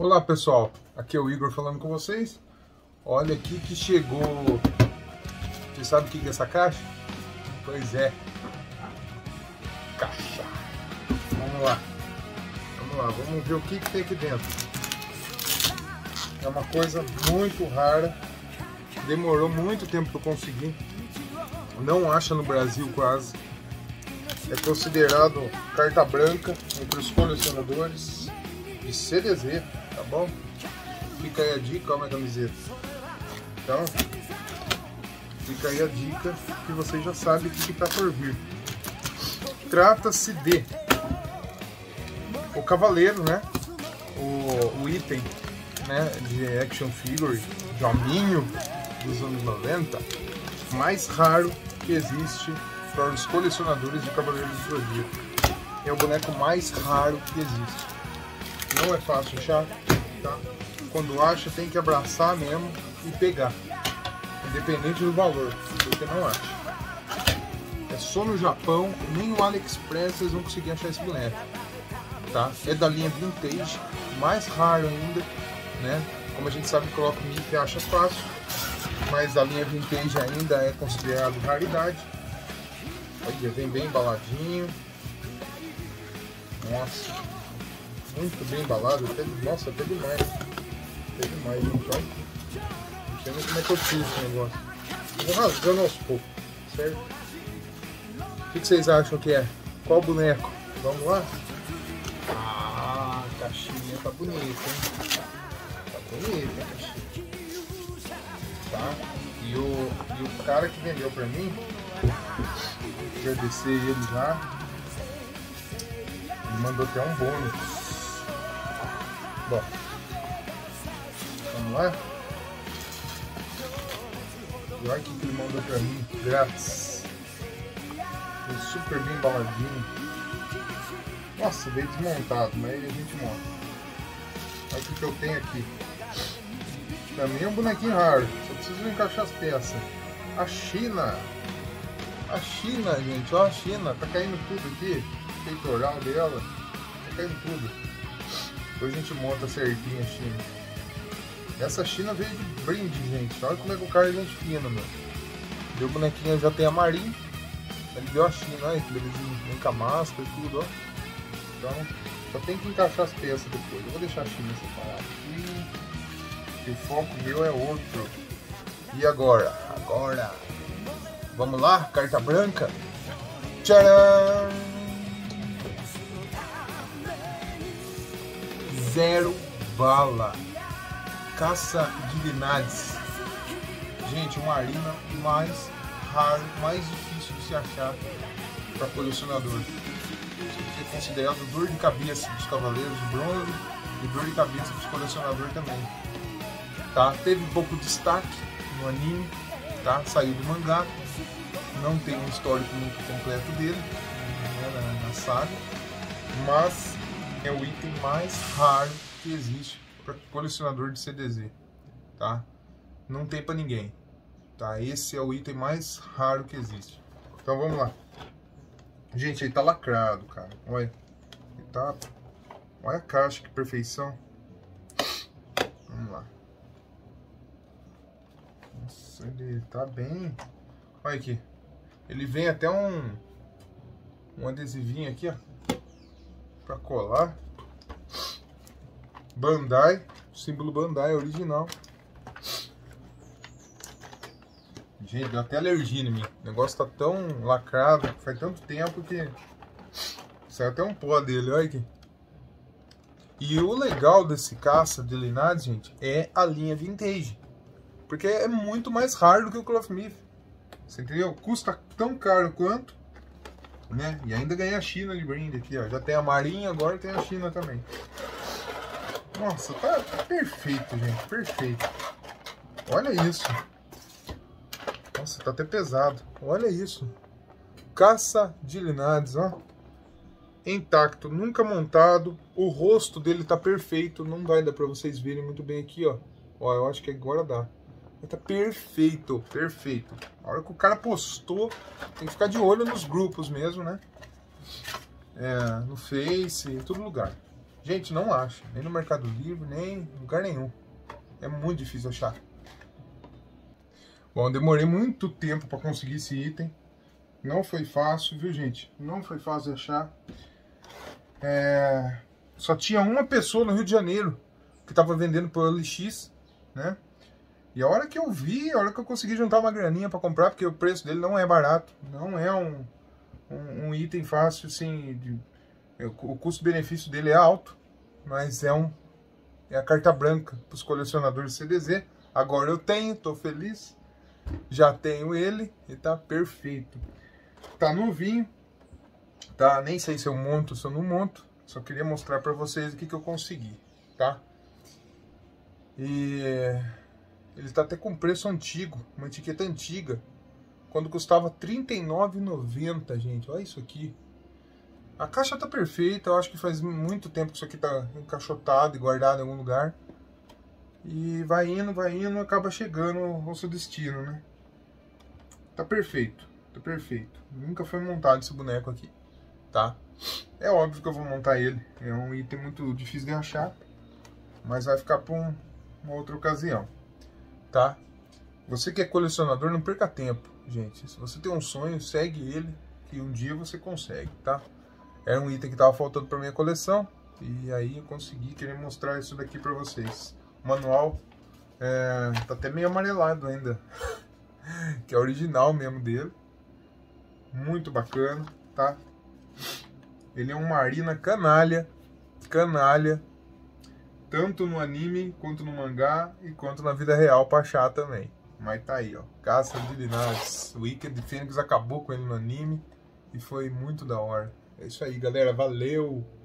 Olá pessoal, aqui é o Igor falando com vocês. Olha aqui que chegou. Você sabe o que é essa caixa? Pois é, caixa. Vamos lá, vamos ver o que tem aqui dentro. É uma coisa muito rara, demorou muito tempo para conseguir, não acha no Brasil quase. É considerado carta branca entre os colecionadores de CDZ, tá bom? Fica aí a dica, ó, minha camiseta. Então, fica aí a dica que você já sabe o que está por vir. Trata-se de o cavaleiro, né? O item, né, de action figure, de hominho dos anos 90, mais raro que existe para os colecionadores de Cavaleiros do Zodíaco. É o boneco mais raro que existe. Não é fácil achar, tá? Quando acha, tem que abraçar mesmo e pegar, independente do valor, porque não acha. É só no Japão, nem no AliExpress vocês vão conseguir achar esse boneco, tá? É da linha Vintage, mais raro ainda, né? Como a gente sabe, coloca o MIF acha fácil, mas a linha Vintage ainda é considerado raridade. Olha, vem bem embaladinho. Nossa, muito bem embalado. Nossa, até demais. Até demais, gente. Olha. Não sei nem como é que eu fiz esse negócio. Vou rasgando aos poucos, certo? O que vocês acham que é? Qual boneco? Vamos lá? Ah, a caixinha tá bonita, hein? Tá bonita a caixinha. Tá? E o cara que vendeu pra mim, agradecer ele já, ele mandou até um bônus. Bom, vamos lá. E olha o que ele mandou pra mim, grátis. Foi super bem embaladinho. Nossa, veio desmontado, mas aí a gente monta. Olha o que eu tenho aqui. Também é um bonequinho raro, só preciso encaixar as peças. A China, gente, ó, a China, tá caindo tudo aqui. O peitoral dela, tá caindo tudo. Depois a gente monta certinho a China. Essa China veio de brinde, gente. Olha como é que o cara é gente fina, meu. Deu bonequinho, já tem a Marin. Ele deu a China, olha que belezinho. Vem com a máscara e tudo, ó. Então, só tem que encaixar as peças depois. Eu vou deixar a China separada aqui. Que o foco meu é outro. E agora? Vamos lá, carta branca. Tcharam! 0 bala. Caça de Linades. Gente, uma arena mais raro, mais difícil de se achar para colecionador. Isso é considerado dor de cabeça dos cavaleiros de bronze e dor de cabeça dos colecionadores também. Tá? Teve pouco destaque no anime, tá? Saiu do mangá, não tem um histórico muito completo dele, né, na saga, mas é o item mais raro que existe para colecionador de CDZ, tá? Não tem para ninguém, tá? Esse é o item mais raro que existe. Então vamos lá. Gente, ele tá lacrado, cara. Olha, ele tá... Olha a caixa, que perfeição. Vamos lá. Nossa, ele tá bem... Olha aqui. Ele vem até um adesivinho aqui, ó, pra colar. Bandai, símbolo Bandai original. Gente, deu até alergia em mim. O negócio tá tão lacrado, faz tanto tempo que saiu até um pó dele, olha aqui. E o legal desse caça de Linades, gente, é a linha Vintage. Porque é muito mais raro do que o Clothmith. Você entendeu? Custa tão caro quanto, né? E ainda ganhei a China de brinde aqui, ó. Já tem a Marinha, agora tem a China também. Nossa, tá perfeito, gente. Perfeito. Olha isso. Nossa, tá até pesado. Olha isso. Caça de Linades, ó. Intacto, nunca montado. O rosto dele tá perfeito. Não vai dar pra vocês verem muito bem aqui, ó. Ó, eu acho que agora dá. Tá perfeito, perfeito. A hora que o cara postou, tem que ficar de olho nos grupos mesmo, né? No Face, em todo lugar. Gente, não acha. Nem no Mercado Livre, nem em lugar nenhum. É muito difícil achar. Bom, demorei muito tempo para conseguir esse item. Não foi fácil, viu, gente? Não foi fácil de achar. Só tinha uma pessoa no Rio de Janeiro que estava vendendo por OLX, né? E a hora que eu vi, a hora que eu consegui juntar uma graninha para comprar, porque o preço dele não é barato, não é um item fácil, assim, o custo-benefício dele é alto, mas é a carta branca para os colecionadores CDZ. Agora eu tenho, tô feliz, já tenho ele e tá perfeito. Tá novinho, tá? Nem sei se eu monto ou se eu não monto, só queria mostrar para vocês o que eu consegui, tá? E ele está até com preço antigo, uma etiqueta antiga, quando custava R$ 39,90, gente. Olha isso aqui. A caixa tá perfeita, eu acho que faz muito tempo que isso aqui tá encaixotado e guardado em algum lugar. E vai indo, acaba chegando ao seu destino, né? Tá perfeito, tá perfeito. Nunca foi montado esse boneco aqui, tá? É óbvio que eu vou montar ele, é um item muito difícil de achar, mas vai ficar para uma outra ocasião, tá? Você que é colecionador, não perca tempo, gente. Se você tem um sonho, segue ele, que um dia você consegue, tá? Era um item que tava faltando para minha coleção, e aí eu consegui querer mostrar isso daqui para vocês. O manual tá até meio amarelado ainda, que é original mesmo dele. Muito bacana, tá? Ele é um Marina canalha, tanto no anime, quanto no mangá, e quanto na vida real pra achar também. Mas tá aí, ó, Caça de Linares. O Wicked Fênix acabou com ele no anime, e foi muito da hora. É isso aí, galera, valeu!